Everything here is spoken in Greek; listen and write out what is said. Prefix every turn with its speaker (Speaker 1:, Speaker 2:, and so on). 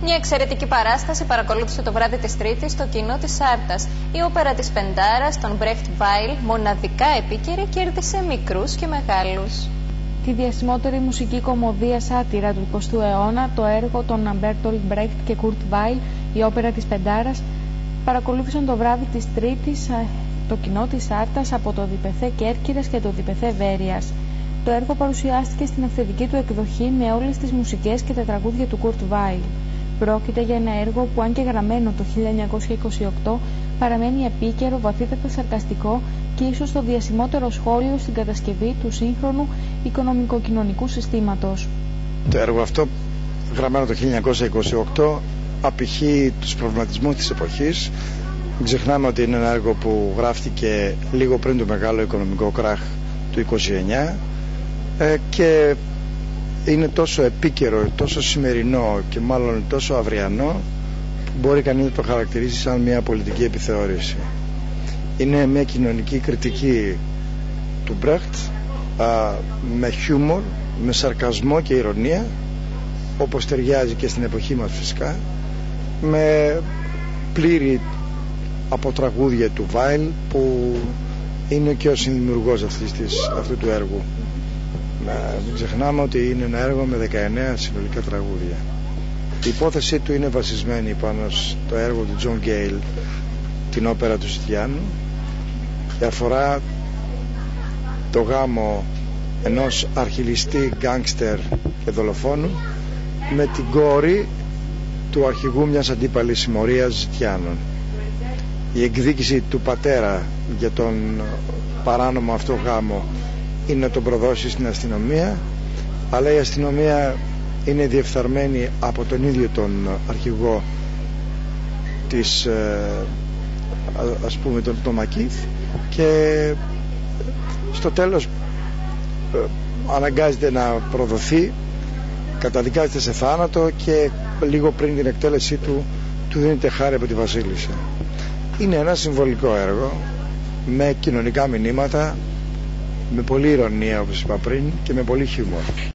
Speaker 1: Μια εξαιρετική παράσταση παρακολούθησε το βράδυ της Τρίτης στο κοινό της Άρτας. Η όπερα της Πεντάρας, των Brecht Weil, μοναδικά επίκαιρη, κέρδισε μικρούς και μεγάλους.
Speaker 2: Τη διασημότερη μουσική κωμωδία σάτυρα του 20ου αιώνα, το έργο των Bertolt Brecht και Kurt Weill, η όπερα της Πεντάρας, παρακολούθησαν το βράδυ της Τρίτης το κοινό της Άρτας από το Διπεθέ Κέρκυρας και το Διπεθέ Βέρειας. Το έργο παρουσιάστηκε στην αυθεντική του εκδοχή με όλες τις μουσικές και τα τραγούδια του Kurt Weill. Πρόκειται για ένα έργο που, αν και γραμμένο το 1928, παραμένει επίκαιρο, βαθύτατα σαρκαστικό και ίσως το διασημότερο σχόλιο στην κατασκευή του σύγχρονου οικονομικοκοινωνικού συστήματος.
Speaker 3: Το έργο αυτό, γραμμένο το 1928, απηχεί τους προβληματισμούς της εποχής. Μην ξεχνάμε ότι είναι ένα έργο που γράφτηκε λίγο πριν το μεγάλο οικονομικό κράχ του 1929 και είναι τόσο επίκαιρο, τόσο σημερινό και μάλλον τόσο αυριανό που μπορεί κανείς να το χαρακτηρίσει σαν μια πολιτική επιθεώρηση. Είναι μια κοινωνική κριτική του Μπρέχτ με χιούμορ, με σαρκασμό και ηρωνία, όπως ταιριάζει και στην εποχή μας φυσικά, με πλήρη από τραγούδια του Βάιλ, που είναι και ο συνδημιουργός αυτού του έργου. Μην ξεχνάμε ότι είναι ένα έργο με 19 συνολικά τραγούδια. Η υπόθεσή του είναι βασισμένη πάνω στο έργο του Τζον Γκέιλ, την όπερα του Στιάνου, και αφορά το γάμο ενός αρχιλιστή, γκάνγκστερ και δολοφόνου με την κόρη του αρχηγού μιας αντίπαλης συμμορίας ζητιάνων. Η εκδίκηση του πατέρα για τον παράνομο αυτό γάμο είναι να τον προδώσει στην αστυνομία, αλλά η αστυνομία είναι διεφθαρμένη από τον ίδιο τον αρχηγό της, ας πούμε, τον Μακίθ, και στο τέλος αναγκάζεται να προδοθεί, καταδικάζεται σε θάνατο και λίγο πριν την εκτέλεσή του δίνεται χάρη από τη βασίλισσα. Είναι ένα συμβολικό έργο με κοινωνικά μηνύματα, με πολλή ηρωνία όπως είπα πριν και με πολύ χιούμορ.